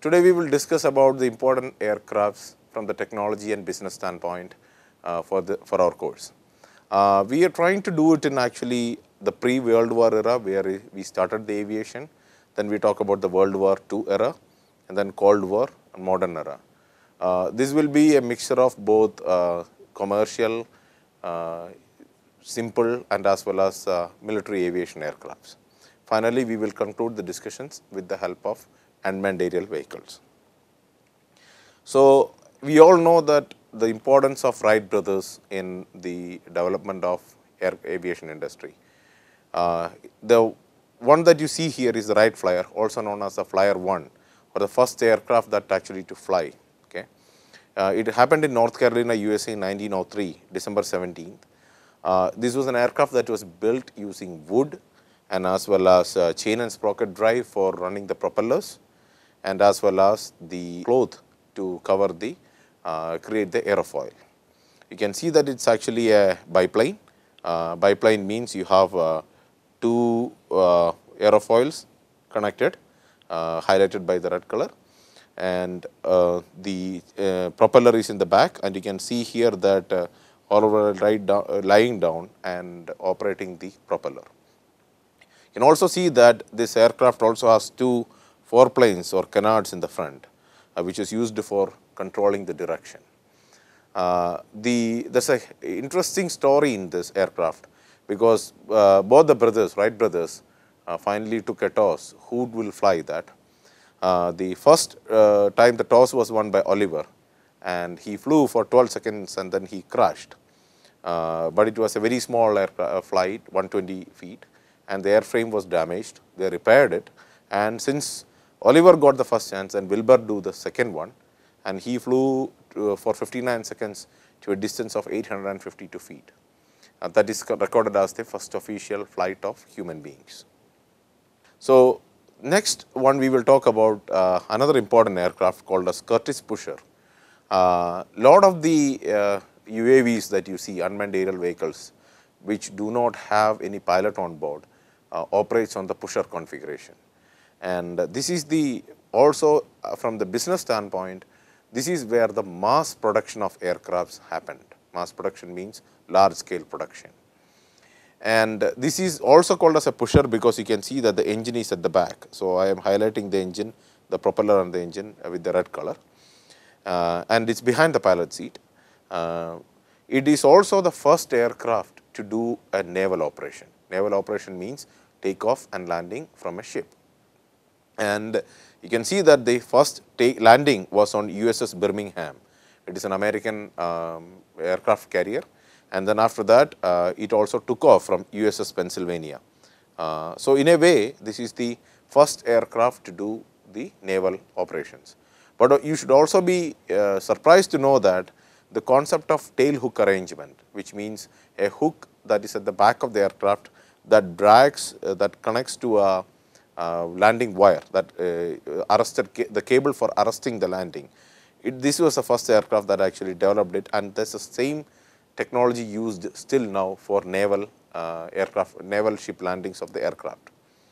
today we will discuss about the important aircrafts from the technology and business standpoint for our course. We are trying to do it in actually the pre-World War era where we started the aviation, then we talk about the World War II era, and then Cold War and modern era. This will be a mixture of both commercial, simple and as well as military aviation aircrafts. Finally, we will conclude the discussions with the help of unmanned aerial vehicles. So, we all know that the importance of Wright brothers in the development of aviation industry. The one that you see here is the Wright Flyer, also known as the Flyer 1, or the first aircraft that actually to fly. Okay, it happened in North Carolina, USA in 1903, December 17th. This was an aircraft that was built using wood and as well as chain and sprocket drive for running the propellers, and as well as the cloth to cover the create the aerofoil. You can see that it's actually a biplane. Biplane means you have two aerofoils connected, highlighted by the red color, and the propeller is in the back, and you can see here that Oliver lying down and operating the propeller. You can also see that this aircraft also has two foreplanes or canards in the front, which is used for controlling the direction. There's an interesting story in this aircraft because both the brothers, Wright brothers, finally took a toss who will fly that. The first time the toss was won by Oliver, and he flew for 12 seconds and then he crashed. But it was a very small flight, 120 feet, and the airframe was damaged. They repaired it, and since Oliver got the first chance and Wilbur do the second one, and he flew for 59 seconds to a distance of 852 feet. That is recorded as the first official flight of human beings. So, next one we will talk about another important aircraft called as Curtiss Pusher. Lot of the UAVs that you see, unmanned aerial vehicles, which do not have any pilot on board, operates on the pusher configuration. And this is the also from the business standpoint, this is where the mass production of aircrafts happened. Mass production means large scale production. And this is also called as a pusher because you can see that the engine is at the back. So, I am highlighting the engine, the propeller and the engine with the red color, and it's behind the pilot seat. It is also the first aircraft to do a naval operation. Naval operation means takeoff and landing from a ship. And you can see that the first landing was on USS Birmingham. It is an American aircraft carrier, and then after that it also took off from USS Pennsylvania. So, in a way this is the first aircraft to do the naval operations. But you should also be surprised to know that the concept of tail hook arrangement, which means a hook that is at the back of the aircraft that drags, that connects to a landing wire that arrested the cable for arresting the landing. This was the first aircraft that actually developed it, and that's the same technology used still now for naval aircraft, naval ship landings of the aircraft.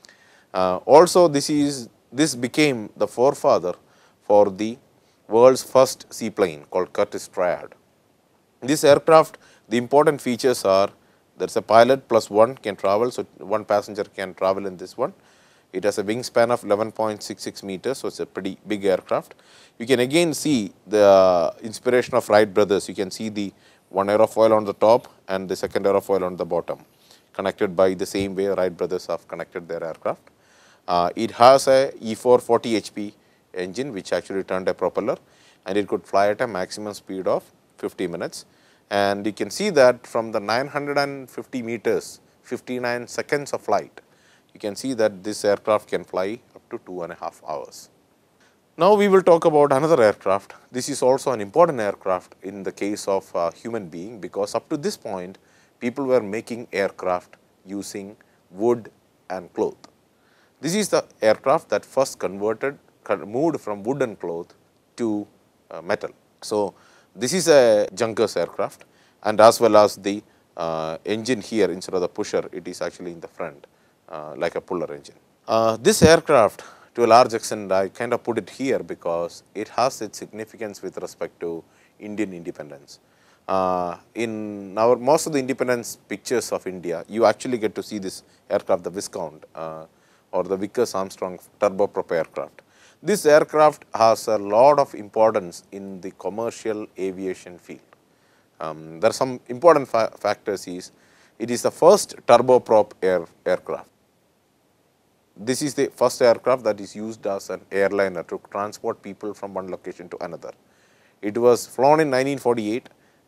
Also, this became the forefather for the world's first seaplane called Curtiss Triad. This aircraft, the important features are there is a pilot plus one can travel, so one passenger can travel in this one. It has a wingspan of 11.66 meters, so it's a pretty big aircraft. You can again see the inspiration of Wright brothers. You can see the one aerofoil on the top and the second aerofoil on the bottom, connected by the same way Wright brothers have connected their aircraft. It has a E4 40 HP engine which actually turned a propeller, and it could fly at a maximum speed of 50 minutes. And you can see that from the 950 meters, 59 seconds of flight, you can see that this aircraft can fly up to 2.5 hours. Now, we will talk about another aircraft. This is also an important aircraft in the case of human being, because up to this point people were making aircraft using wood and cloth. This is the aircraft that first moved from wood and cloth to metal. So, this is a Junkers aircraft, and as well as the engine here, instead of the pusher, it is actually in the front like a puller engine. This aircraft to a large extent, I kind of put it here because it has its significance with respect to Indian independence. In our most of the independence pictures of India, you actually get to see this aircraft, the Viscount or the Vickers Armstrong turboprop aircraft. This aircraft has a lot of importance in the commercial aviation field. There are some important factors. It is the first turboprop aircraft. This is the first aircraft that is used as an airliner to transport people from one location to another. It was flown in 1948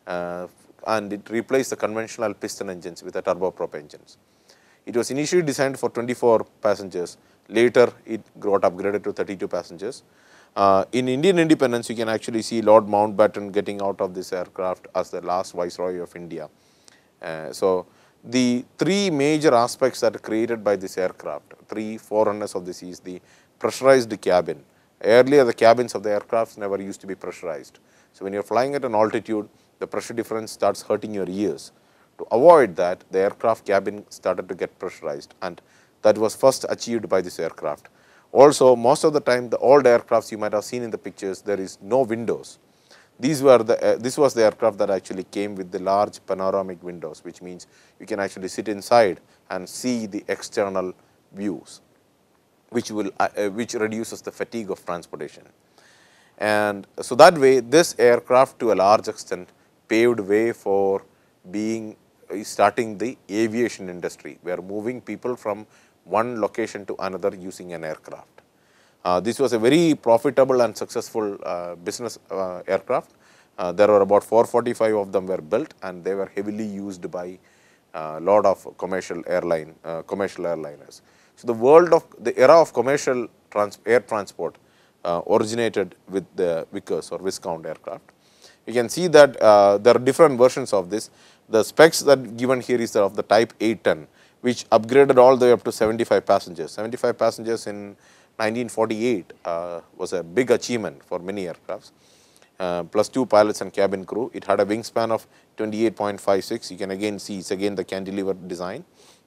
and it replaced the conventional piston engines with the turboprop engines. It was initially designed for 24 passengers. Later, it got upgraded to 32 passengers. In Indian independence, you can actually see Lord Mountbatten getting out of this aircraft as the last Viceroy of India. So, the three major aspects that are created by this aircraft, three forerunners of this is the pressurized cabin. Earlier, the cabins of the aircrafts never used to be pressurized. So, when you are flying at an altitude, the pressure difference starts hurting your ears. To avoid that, the aircraft cabin started to get pressurized, and that was first achieved by this aircraft. Also, most of the time, the old aircrafts you might have seen in the pictures, there is no windows. This was the aircraft that actually came with the large panoramic windows, which means you can actually sit inside and see the external views, which reduces the fatigue of transportation. And so that way, this aircraft to a large extent paved way for starting the aviation industry. We are moving people from one location to another using an aircraft. This was a very profitable and successful business aircraft. There were about 445 of them were built, and they were heavily used by a lot of commercial airliners. So, the era of commercial air transport originated with the Vickers or Viscount aircraft. You can see that there are different versions of this. The specs that given here is of the type 810, which upgraded all the way up to 75 passengers. 75 passengers in 1948 was a big achievement for many aircrafts, plus 2 pilots and cabin crew. It had a wingspan of 28.56. You can again see it's again the cantilever design.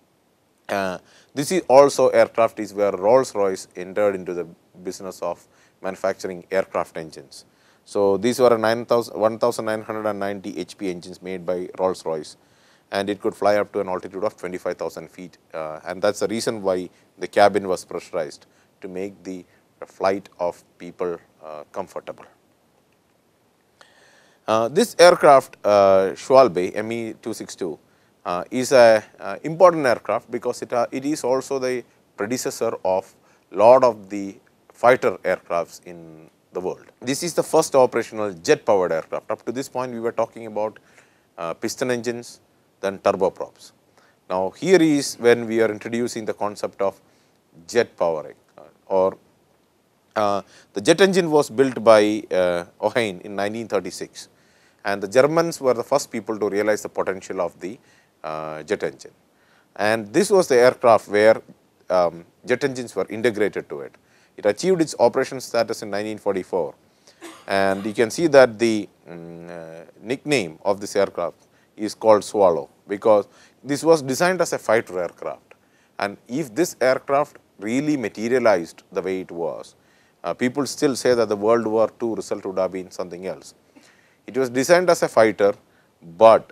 This is also aircraft is where Rolls-Royce entered into the business of manufacturing aircraft engines. So, these were 1990 HP engines made by Rolls-Royce, and it could fly up to an altitude of 25,000 feet, and that is the reason why the cabin was pressurized to make the flight of people comfortable. This aircraft Schwalbe Me-262 is an important aircraft because it is also the predecessor of lot of the fighter aircrafts in the world. This is the first operational jet powered aircraft. Up to this point we were talking about piston engines, then turboprops. Now, here is when we are introducing the concept of jet powering the jet engine was built by Ohain in 1936, and the Germans were the first people to realize the potential of the jet engine. And this was the aircraft where jet engines were integrated to it. It achieved its operation status in 1944, and you can see that the nickname of this aircraft is called Swallow, because this was designed as a fighter aircraft. And if this aircraft really materialized the way it was, people still say that the World War II result would have been something else. It was designed as a fighter, but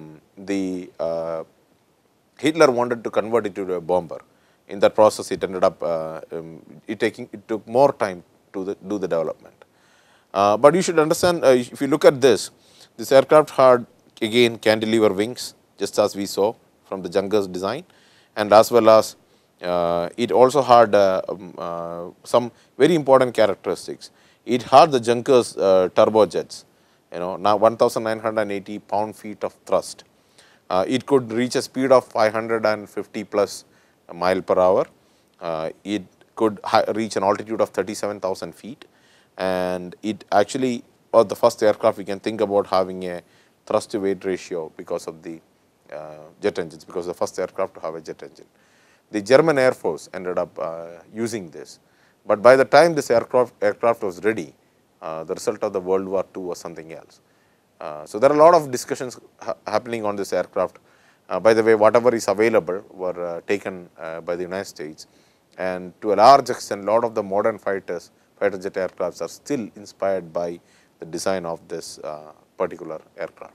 Hitler wanted to convert it to a bomber. In that process, it ended up it took more time to do the development. But you should understand, if you look at this aircraft had again cantilever wings, just as we saw from the Junkers design, and as well as it also had some very important characteristics. It had the Junkers turbojets, now 1980 pound-feet of thrust. It could reach a speed of 550 plus mile per hour. It could reach an altitude of 37,000 feet, and it actually was the first aircraft we can think about having a thrust to weight ratio because of the jet engines, because the first aircraft to have a jet engine. The German Air Force ended up using this, but by the time this aircraft was ready, the result of the World War II was something else. So, there are a lot of discussions happening on this aircraft. By the way, whatever is available were taken by the United States, and to a large extent, a lot of the modern fighter jet aircrafts are still inspired by the design of this particular aircraft.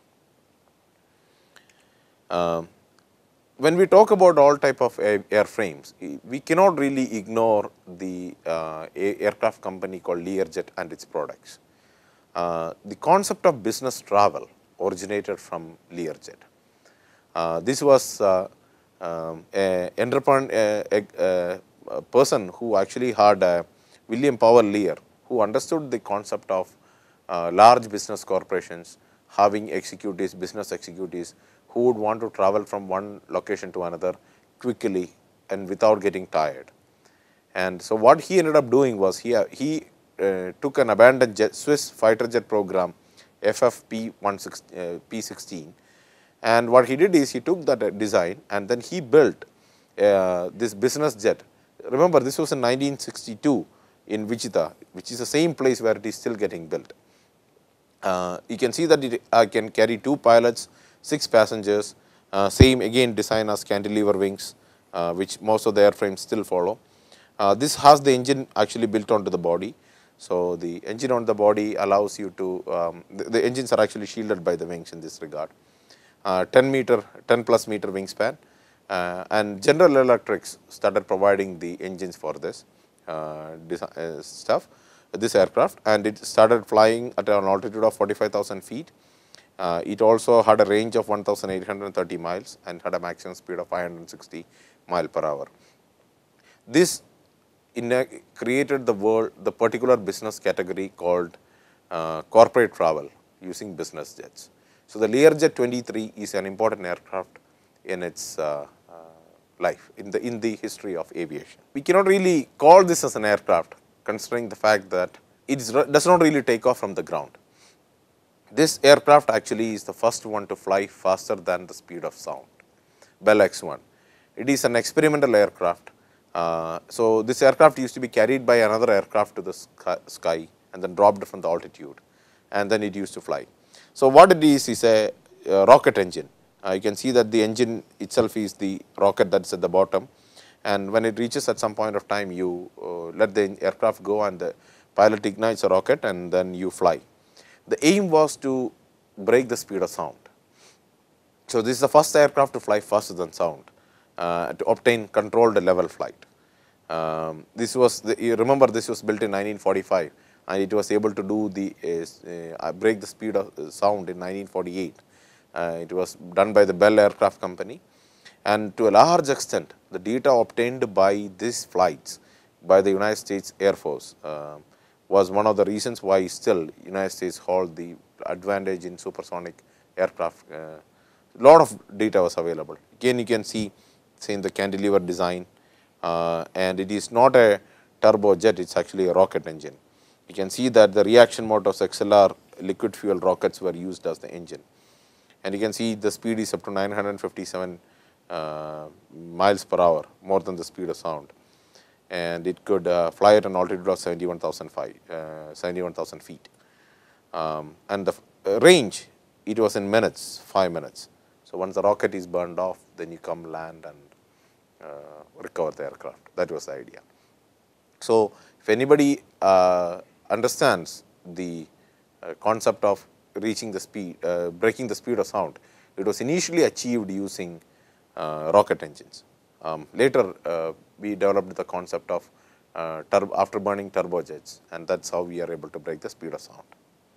When we talk about all type of airframes, we cannot really ignore the aircraft company called Learjet and its products. The concept of business travel originated from Learjet. This was a person who actually had William Powell Lear, who understood the concept of large business corporations having executives, business executives who would want to travel from one location to another quickly and without getting tired. And so what he ended up doing was he took an abandoned Swiss fighter jet program, P16, and what he did is he took that design and then he built this business jet. Remember, this was in 1962 in Wichita, which is the same place where it is still getting built. You can see that it can carry 2 pilots, 6 passengers, same again design as cantilever wings, which most of the airframes still follow. This has the engine actually built onto the body. So, the engine on the body allows you to, the engines are actually shielded by the wings in this regard. 10 plus meter wingspan, and General Electrics started providing the engines for this stuff, this aircraft, and it started flying at an altitude of 45,000 feet. It also had a range of 1,830 miles and had a maximum speed of 560 mile per hour. This created the particular business category called corporate travel using business jets. So, the Learjet 23 is an important aircraft in its life, in the history of aviation. We cannot really call this as an aircraft, considering the fact that it does not really take off from the ground. This aircraft actually is the first one to fly faster than the speed of sound, Bell X-1. It is an experimental aircraft. So, this aircraft used to be carried by another aircraft to the sky and then dropped from the altitude, and then it used to fly. So, what it is a rocket engine. You can see that the engine itself is the rocket that is at the bottom, and when it reaches at some point of time, you let the aircraft go and the pilot ignites a rocket and then you fly. The aim was to break the speed of sound. So, this is the first aircraft to fly faster than sound to obtain controlled level flight. This was you remember, this was built in 1945 and it was able to do the break the speed of sound in 1948. It was done by the Bell Aircraft Company, and to a large extent the data obtained by these flights by the United States Air Force was one of the reasons why still United States hold the advantage in supersonic aircraft. Lot of data was available. Again, you can see in the cantilever design, and it is not a turbojet, it is actually a rocket engine. You can see that the reaction motors XLR liquid fuel rockets were used as the engine, and you can see the speed is up to 957 miles per hour, more than the speed of sound, and it could fly at an altitude of 71,000 feet, and the range, it was in minutes, 5 minutes. So, once the rocket is burned off, then you come land and recover the aircraft. That was the idea. So, if anybody understands the concept of reaching the speed, breaking the speed of sound, it was initially achieved using rocket engines. Later, we developed the concept of afterburning turbojets, and that is how we are able to break the speed of sound.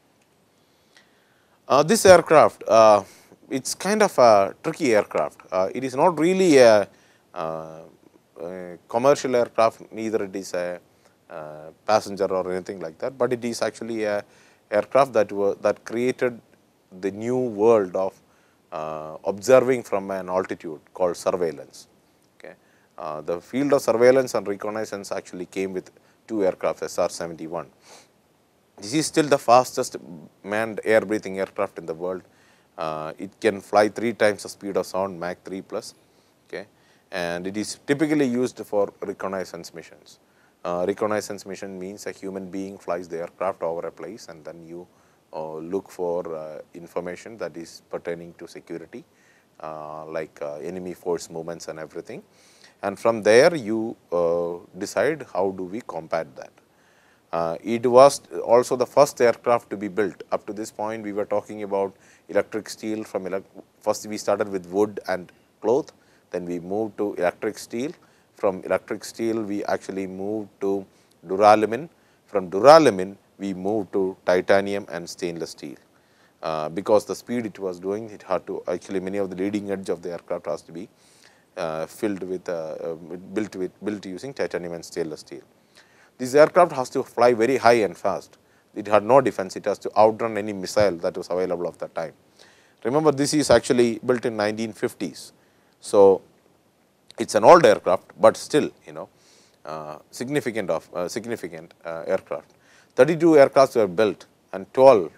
This aircraft, it is kind of a tricky aircraft. It is not really a commercial aircraft, neither it is a passenger or anything like that, but it is actually a aircraft that created the new world of observing from an altitude called surveillance. Okay. The field of surveillance and reconnaissance actually came with 2 aircraft, SR-71. This is still the fastest manned air breathing aircraft in the world. It can fly 3 times the speed of sound, Mach 3 plus, okay, and it is typically used for reconnaissance missions. Reconnaissance mission means a human being flies the aircraft over a place and then you look for information that is pertaining to security, like enemy force movements and everything. and from there you decide how do we combat that. It was also the first aircraft to be built. Up to this point, we were talking about electric steel. First, we started with wood and cloth, then we moved to electric steel. From electric steel, we actually moved to duralumin. From duralumin, we moved to titanium and stainless steel. Because the speed it was doing, it had to actually many of the leading edge of the aircraft has to be filled with built using titanium and stainless steel. This aircraft has to fly very high and fast. It had no defense. It has to outrun any missile that was available at that time. Remember, this is actually built in 1950s. So, it's an old aircraft, but still, significant aircraft. 32 aircrafts were built and 12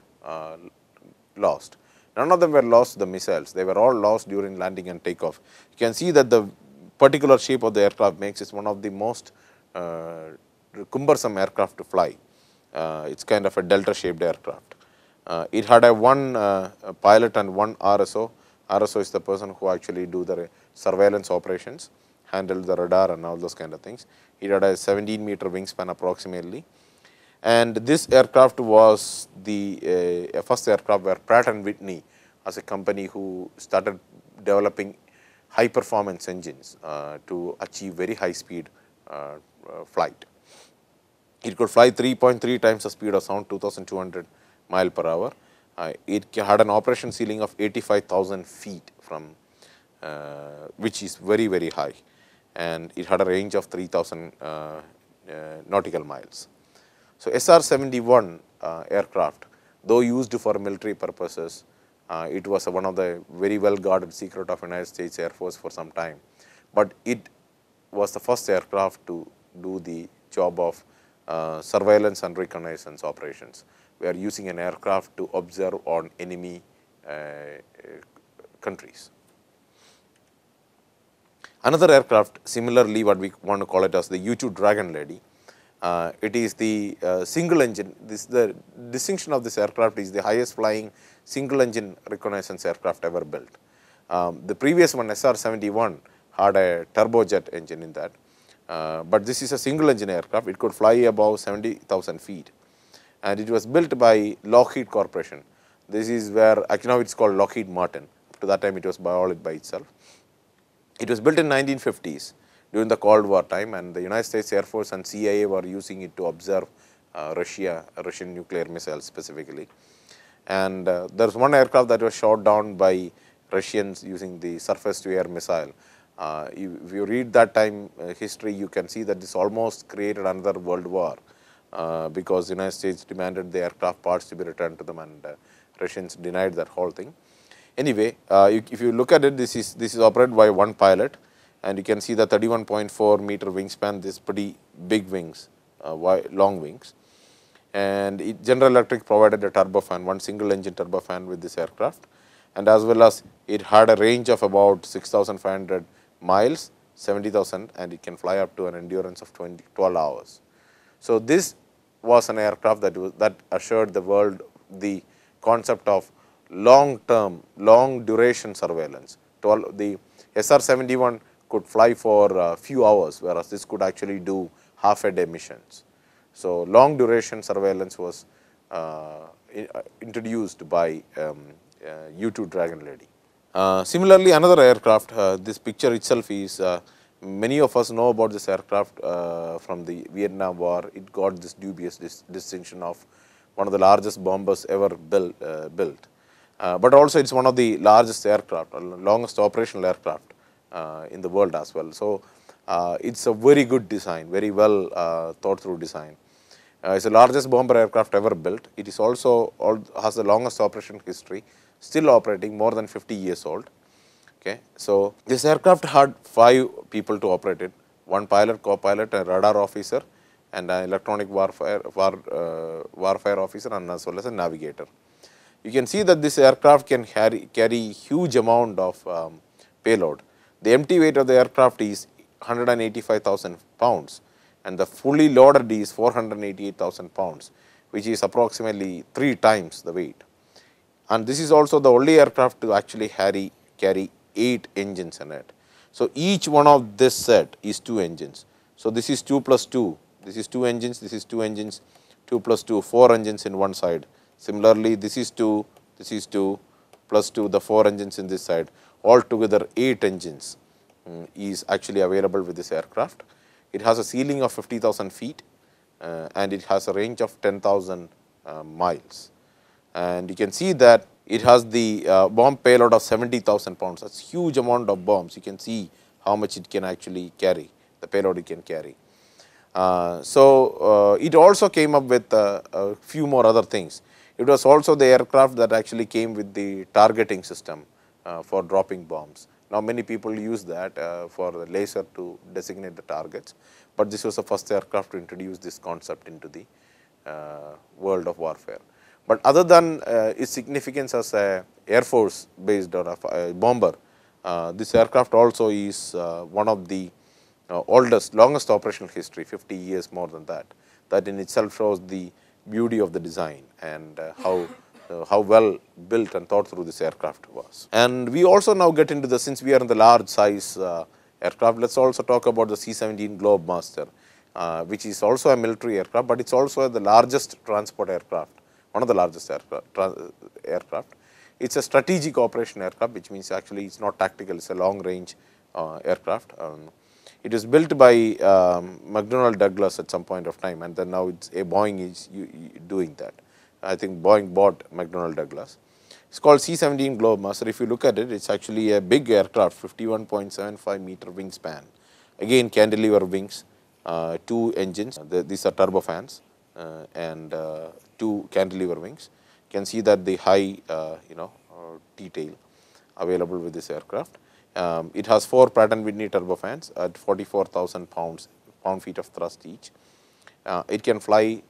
lost. None of them were lost to the missiles. They were all lost during landing and takeoff. You can see that the particular shape of the aircraft makes it one of the most cumbersome aircraft to fly. It's kind of a delta shaped aircraft. It had a one pilot and one RSO. RSO is the person who actually do the surveillance operations, handle the radar and all those kind of things. It had a 17-meter wingspan approximately. And this aircraft was the first aircraft where Pratt and Whitney as a company who started developing high performance engines to achieve very high speed flight. It could fly 3.3 times the speed of sound, 2,200 mile per hour. It had an operation ceiling of 85,000 feet from which is very, very high, and it had a range of 3,000 nautical miles. So, SR-71 aircraft, though used for military purposes, it was one of the very well guarded secret of United States Air Force for some time, but it was the first aircraft to do the job of surveillance and reconnaissance operations. We are using an aircraft to observe on enemy countries. Another aircraft, similarly what we want to call it as the U-2 Dragon Lady. It is the single engine. The distinction of this aircraft is the highest flying single engine reconnaissance aircraft ever built. The previous one, SR-71, had a turbojet engine in that, but this is a single engine aircraft. It could fly above 70,000 feet, and it was built by Lockheed Corporation. This is where actually now it's called Lockheed Martin. Up to that time, it was all by itself. It was built in 1950s during the Cold War time, and the United States Air Force and CIA were using it to observe Russian nuclear missiles specifically. And there's one aircraft that was shot down by Russians using the surface-to-air missile. If you read that time history, you can see that this almost created another world war because the United States demanded the aircraft parts to be returned to them, and Russians denied that whole thing. Anyway, if you look at it, this is operated by one pilot, and you can see the 31.4 meter wingspan. This pretty big wings, long wings, and General Electric provided a turbofan, one single engine turbofan with this aircraft, and as well as it had a range of about 6,500 miles, 70,000, and it can fly up to an endurance of 12 hours. So this was an aircraft that assured the world the concept of long-term, long-duration surveillance. The SR-71 could fly for a few hours, whereas this could actually do half-a-day missions. So long-duration surveillance was introduced by U-2 Dragon Lady. Similarly, another aircraft, this picture itself is, many of us know about this aircraft from the Vietnam War. It got this dubious distinction of one of the largest bombers ever built. But also it's one of the largest aircraft, longest operational aircraft in the world as well. So it's a very good design, very well thought through design. It's the largest bomber aircraft ever built. It is also has the longest operation history, still operating, more than 50 years old. Okay, so this aircraft had 5 people to operate it: one pilot, co-pilot, a radar officer, and an electronic warfare officer, and as well as a navigator. You can see that this aircraft can carry huge amount of payload. The empty weight of the aircraft is 185,000 pounds, and the fully loaded is 488,000 pounds, which is approximately 3 times the weight. And this is also the only aircraft to actually carry 8 engines in it. So, each one of this set is 2 engines. So, this is 2 plus 2, this is 2 engines, this is 2 engines, 2 plus 2, 4 engines in one side. Similarly, this is 2, this is 2 plus 2, the 4 engines in this side, altogether 8 engines is actually available with this aircraft. It has a ceiling of 50,000 feet and it has a range of 10,000 miles. And you can see that it has the bomb payload of 70,000 pounds. That's huge amount of bombs. You can see how much it can actually carry, the payload it can carry. It also came up with a few more other things. It was also the aircraft that actually came with the targeting system for dropping bombs. Now, many people use that for the laser to designate the targets, but this was the first aircraft to introduce this concept into the world of warfare. But other than its significance as a Air Force based or a bomber, this aircraft also is one of the oldest, longest operational history, 50 years more than that. That in itself shows the beauty of the design and how well built and thought through this aircraft was. And we also now get into the, since we are in the large size aircraft, let's also talk about the C-17 Globemaster, which is also a military aircraft, but it's also the largest transport aircraft, one of the largest aircraft. It's a strategic operation aircraft, which means actually it's not tactical, it's a long range aircraft. It was built by McDonnell Douglas at some point of time, and then now it's a Boeing is doing that. I think Boeing bought McDonnell Douglas. It's called C-17 Globemaster. If you look at it, it's actually a big aircraft, 51.75 meter wingspan. Again, cantilever wings, 2 engines. These are turbofans and 2 cantilever wings. You can see that the high, detail available with this aircraft. It has 4 Pratt & Whitney turbofans at 44,000 pound-feet of thrust each. It can fly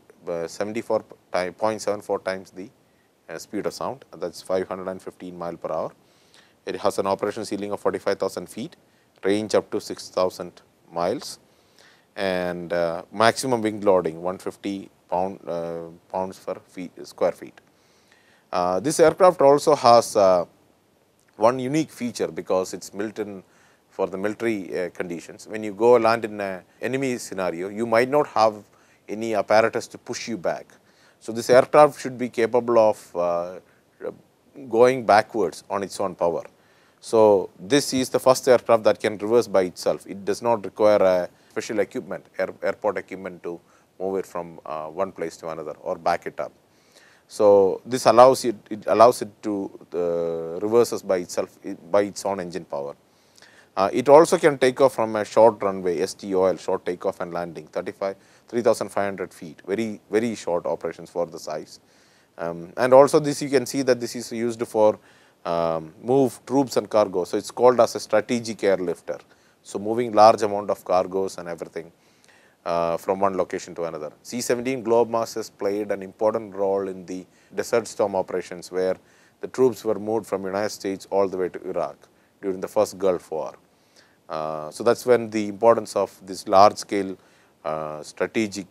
74.74 times the speed of sound, that's 515 mile per hour. It has an operational ceiling of 45,000 feet, range up to 6,000 miles, and maximum wing loading 150 pounds per square feet. This aircraft also has one unique feature because it's built in for the military conditions. When you go land in an enemy scenario, you might not have any apparatus to push you back. So, this aircraft should be capable of going backwards on its own power. So, this is the first aircraft that can reverse by itself. It does not require a special equipment, airport equipment to move it from one place to another or back it up. So, this allows it to reverses by itself by its own engine power. It also can take off from a short runway, STOL, short takeoff and landing, 3,500 feet, very short operations for the size. And also this you can see that this is used for move troops and cargo. So, it's called as a strategic airlifter. So, moving large amount of cargoes and everything from one location to another. C-17 Globemasters played an important role in the Desert Storm operations, where the troops were moved from United States all the way to Iraq during the first Gulf War. So, that's when the importance of this large scale strategic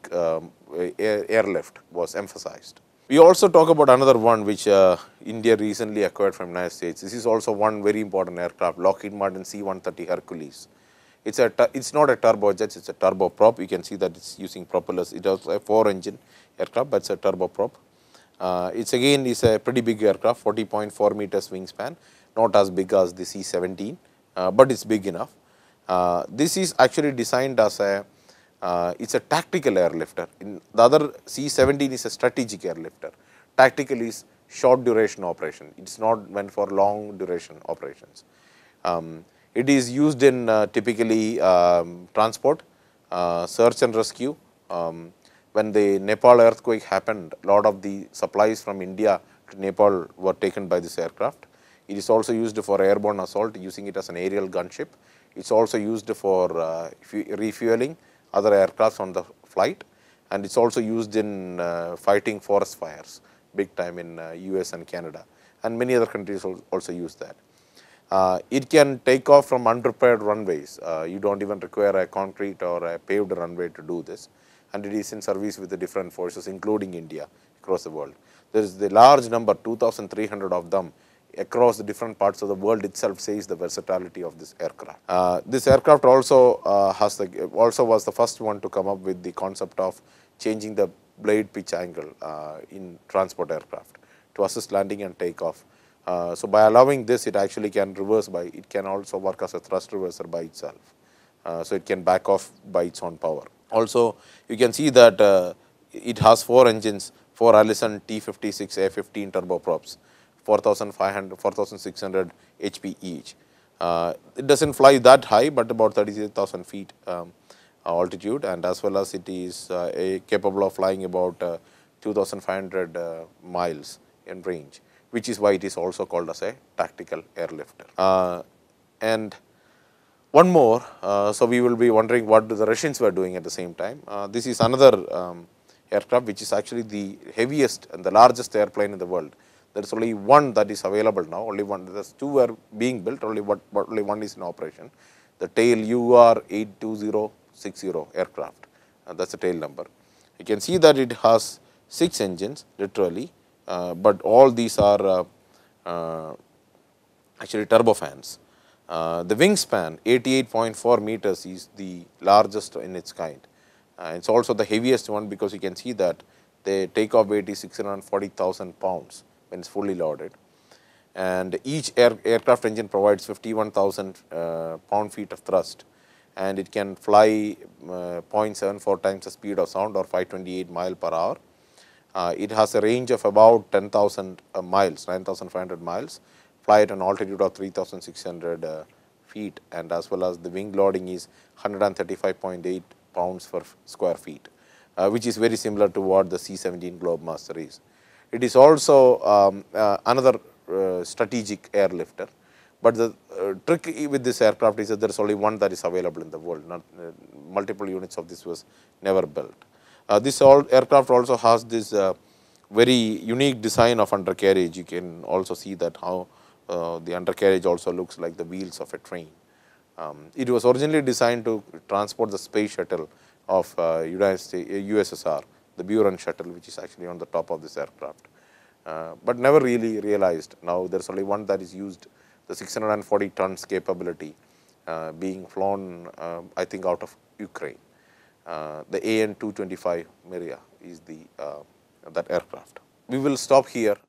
airlift was emphasized. We also talk about another one which India recently acquired from United States. This is also one very important aircraft, Lockheed Martin C-130 Hercules. It's not a turbojet, it's a turboprop. You can see that it's using propellers. It has a 4-engine aircraft, but it's a turboprop. It's again is a pretty big aircraft, 40.4 meters wingspan, not as big as the C-17, but it's big enough. This is actually designed as it's a tactical airlifter. The other C-17 is a strategic airlifter. Tactical is short duration operation. It's not meant for long duration operations. It is used in typically transport, search and rescue. When the Nepal earthquake happened, a lot of the supplies from India to Nepal were taken by this aircraft. It is also used for airborne assault, using it as an aerial gunship. It's also used for refueling other aircrafts on the flight, and it's also used in fighting forest fires big time in US and Canada, and many other countries also use that. It can take off from unprepared runways. You don't even require a concrete or a paved runway to do this, and it is in service with the different forces, including India, across the world. There is the large number, 2,300 of them, across the different parts of the world itself says the versatility of this aircraft. This aircraft also also was the first one to come up with the concept of changing the blade pitch angle in transport aircraft to assist landing and takeoff. So by allowing this, it actually can it can also work as a thrust reverser by itself. So it can back off by its own power. Also, you can see that it has 4 engines, 4 Allison T56 A15 turboprops, 4,600 HP each. It does not fly that high, but about 33,000 feet altitude, and as well as it is capable of flying about 2,500 miles in range, which is why it is also called as a tactical airlifter. And one more, so we will be wondering what the Russians were doing at the same time. This is another aircraft which is actually the heaviest and the largest airplane in the world. There is only one that is available now, only one. There is 2 are being built, only one is in operation. The tail UR82060 aircraft, that is the tail number. You can see that it has 6 engines literally, but all these are actually turbofans. The wingspan 88.4 meters is the largest in its kind. It is also the heaviest one, because you can see that the takeoff weight is 640,000 pounds when it is fully loaded, and each aircraft engine provides 51,000 pound-feet of thrust, and it can fly 0.74 times the speed of sound, or 528 miles per hour. It has a range of about 10,000 miles, 9,500 miles, fly at an altitude of 3,600 feet, and as well as the wing loading is 135.8 pounds per square feet, which is very similar to what the C-17 Globemaster is. It is also another strategic airlifter, but the trick with this aircraft is that there is only one that is available in the world. Not multiple units of this was never built. This aircraft also has this very unique design of undercarriage. You can also see that how the undercarriage also looks like the wheels of a train. It was originally designed to transport the space shuttle of USSR, the Buran shuttle, which is actually on the top of this aircraft, but never really realized. Now there is only one that is used, the 640 tons capability, being flown I think out of Ukraine. The AN-225 Miria is that aircraft. We will stop here.